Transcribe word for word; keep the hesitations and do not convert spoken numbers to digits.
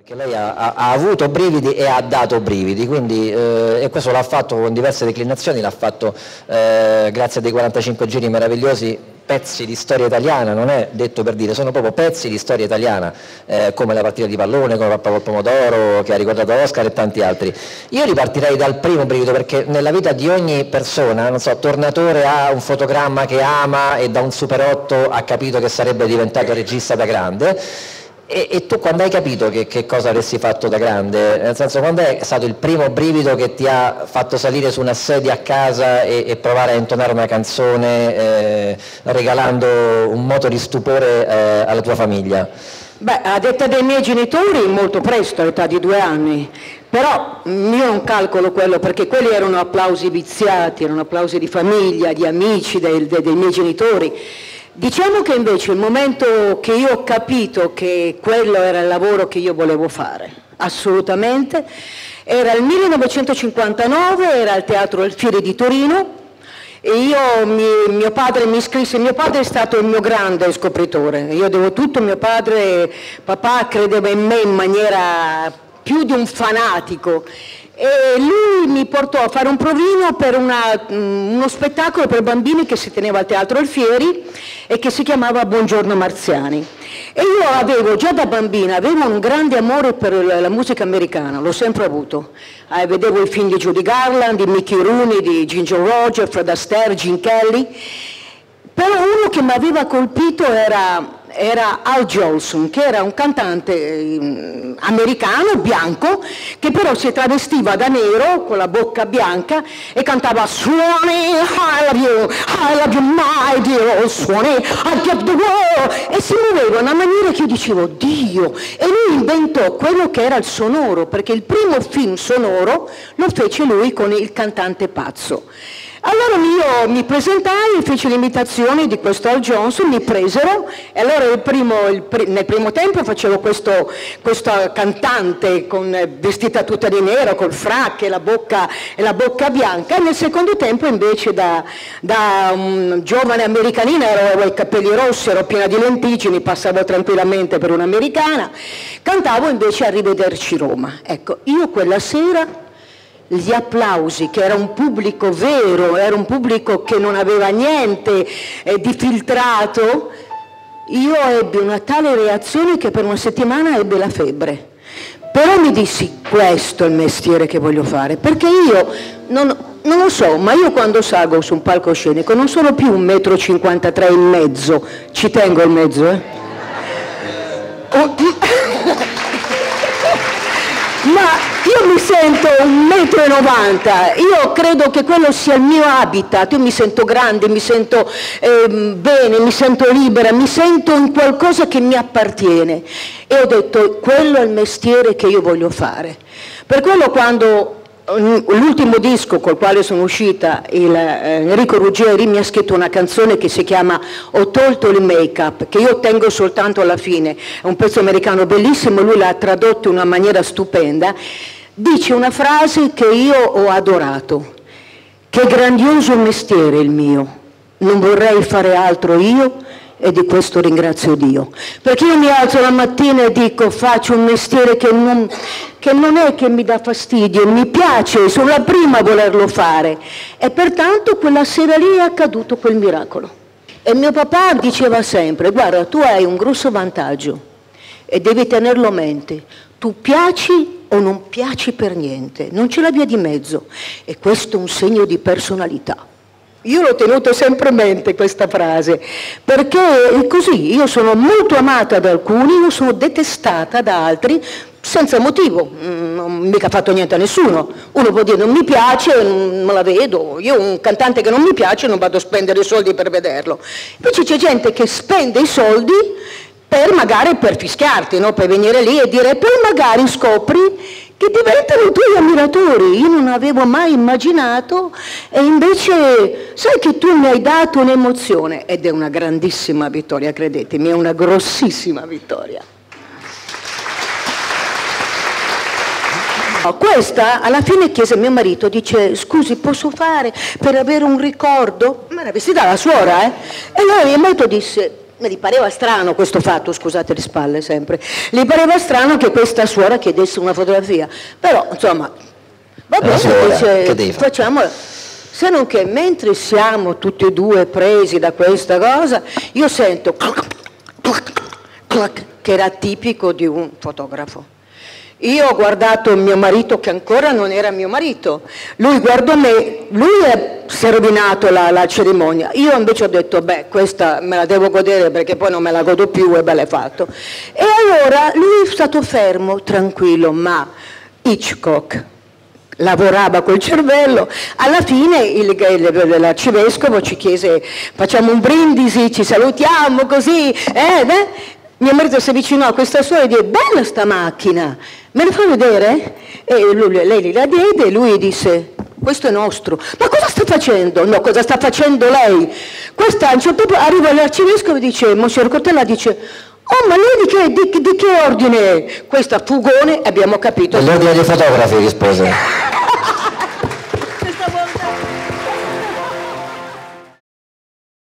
Che lei ha, ha, ha avuto brividi e ha dato brividi, quindi, eh, e questo l'ha fatto con diverse declinazioni, l'ha fatto eh, grazie a dei quarantacinque giri meravigliosi, pezzi di storia italiana, non è detto per dire, sono proprio pezzi di storia italiana, eh, come la partita di pallone, come Pappa col pomodoro, che ha ricordato Oscar e tanti altri. Io ripartirei dal primo brivido, perché nella vita di ogni persona, non so, Tornatore ha un fotogramma che ama e da un Super otto ha capito che sarebbe diventato regista da grande. E, e tu quando hai capito che, che cosa avresti fatto da grande? Nel senso, quando è stato il primo brivido che ti ha fatto salire su una sedia a casa e, e provare a intonare una canzone eh, regalando un moto di stupore eh, alla tua famiglia? Beh, a detta dei miei genitori molto presto, all'età di due anni, però io non calcolo quello, perché quelli erano applausi viziati, erano applausi di famiglia, di amici, dei, dei, dei miei genitori. Diciamo che invece il momento che io ho capito che quello era il lavoro che io volevo fare, assolutamente, era il millenovecentocinquantanove, era al Teatro Alfieri di Torino, e io, mi, mio padre mi iscrisse, mio padre è stato il mio grande scopritore, io devo tutto a mio padre, papà credeva in me in maniera più di un fanatico. E lui mi portò a fare un provino per una, uno spettacolo per bambini che si teneva al Teatro Alfieri e che si chiamava Buongiorno Marziani. E io avevo, già da bambina, avevo un grande amore per la musica americana, l'ho sempre avuto. Eh, vedevo i film di Judy Garland, di Mickey Rooney, di Ginger Rogers, Fred Astaire, Gene Kelly. Però uno che mi aveva colpito era... era Al Jolson, che era un cantante eh, americano, bianco, che però si travestiva da nero, con la bocca bianca, e cantava Swanee, I love you, I love you my dear Swanee, I give the world, e si muoveva in una maniera che io dicevo, Dio, e lui inventò quello che era il sonoro, perché il primo film sonoro lo fece lui con il cantante pazzo. Allora io mi presentai, feci l'imitazione di questo Al Jolson, mi presero, e allora il primo, il pr nel primo tempo facevo questo, questa cantante con, vestita tutta di nero, col frac e la bocca, e la bocca bianca, e nel secondo tempo invece da, da un giovane americanina, ero, avevo i capelli rossi, ero piena di lenticini, passavo tranquillamente per un'americana, cantavo invece Arrivederci Roma. Ecco, io quella sera... gli applausi, che era un pubblico vero, era un pubblico che non aveva niente eh, di filtrato, io ebbi una tale reazione che per una settimana ebbe la febbre. Però mi dissi, questo è il mestiere che voglio fare, perché io non, non lo so, ma io quando salgo su un palcoscenico non sono più un metro cinquantatré e mezzo, ci tengo il mezzo, eh? Oh, ma io mi sento un metro e novanta, io credo che quello sia il mio habitat, io mi sento grande, mi sento eh, bene, mi sento libera, mi sento in qualcosa che mi appartiene, e ho detto quello è il mestiere che io voglio fare. Per quello quando l'ultimo disco col quale sono uscita, il, eh, Enrico Ruggeri mi ha scritto una canzone che si chiama Ho tolto il make-up, che io tengo soltanto alla fine, è un pezzo americano bellissimo, lui l'ha tradotto in una maniera stupenda, dice una frase che io ho adorato: che grandioso mestiere il mio, non vorrei fare altro io, e di questo ringrazio Dio, perché io mi alzo la mattina e dico faccio un mestiere che non, che non è che mi dà fastidio, mi piace, sono la prima a volerlo fare, e pertanto quella sera lì è accaduto quel miracolo. E mio papà diceva sempre, guarda, tu hai un grosso vantaggio e devi tenerlo a mente, tu piaci o non piaci per niente, non c'è la via di mezzo, e questo è un segno di personalità. Io l'ho tenuto sempre a mente questa frase, perché è così, io sono molto amata da alcuni, io sono detestata da altri, senza motivo, non mica fatto niente a nessuno. Uno può dire non mi piace, non me la vedo, io un cantante che non mi piace non vado a spendere i soldi per vederlo. Invece c'è gente che spende i soldi per magari per fischiarti, no? Per venire lì e dire, poi magari scopri che diventano i tuoi ammiratori. Io non avevo mai immaginato, e invece sai che tu mi hai dato un'emozione, ed è una grandissima vittoria, credetemi, è una grossissima vittoria. Questa alla fine chiese a mio marito, dice scusi posso fare per avere un ricordo? Ma era vestita la suora, eh? E allora mio marito disse gli pareva strano questo fatto, scusate le spalle sempre, gli pareva strano che questa suora chiedesse una fotografia, però insomma, va bene, dice, facciamola. Se non che mentre siamo tutti e due presi da questa cosa, io sento clac, clac, clac, che era tipico di un fotografo. Io ho guardato mio marito, che ancora non era mio marito, lui guardò me, lui è, si è rovinato la, la cerimonia, io invece ho detto, beh, questa me la devo godere perché poi non me la godo più e beh, l'è fatto. E allora lui è stato fermo, tranquillo, ma Hitchcock lavorava col cervello, alla fine il, l'arcivescovo ci chiese, facciamo un brindisi, ci salutiamo così, eh, beh. Mio marito si avvicinò a questa suora e disse, bella sta macchina, me la fa vedere? E lui, lei la diede e lui disse, questo è nostro. Ma cosa sta facendo? No, cosa sta facendo lei? Questa a un certo punto arriva l'arcivescovo e dice, Monsignor Cortella dice, oh ma lei di che, di, di che ordine è? Questa fugone, abbiamo capito. L'ordine dei fotografi rispose.